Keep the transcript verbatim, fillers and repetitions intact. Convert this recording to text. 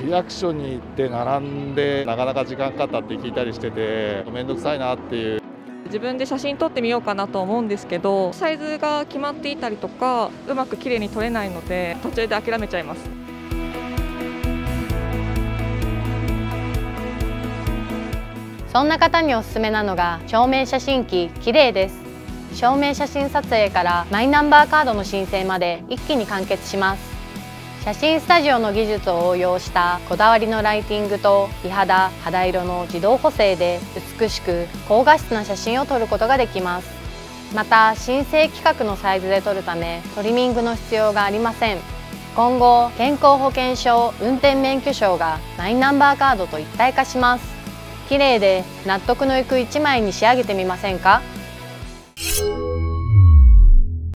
区役所に行って並んでなかなか時間かかったって聞いたりしてて、面倒くさいなっていう。 自分で写真撮ってみようかなと思うんですけど、サイズが決まっていたりとかうまく綺麗に撮れないので途中で諦めちゃいます。 そんな方におすすめなのが証明写真機綺麗です。証明写真撮影からマイナンバーカードの申請まで一気に完結します。写真スタジオの技術を応用したこだわりのライティングと美肌・肌色の自動補正で美しく高画質な写真を撮ることができます。また申請規格のサイズで撮るためトリミングの必要がありません。今後健康保険証、運転免許証がマイナンバーカードと一体化します。綺麗で納得のいくいちまいに仕上げてみませんか？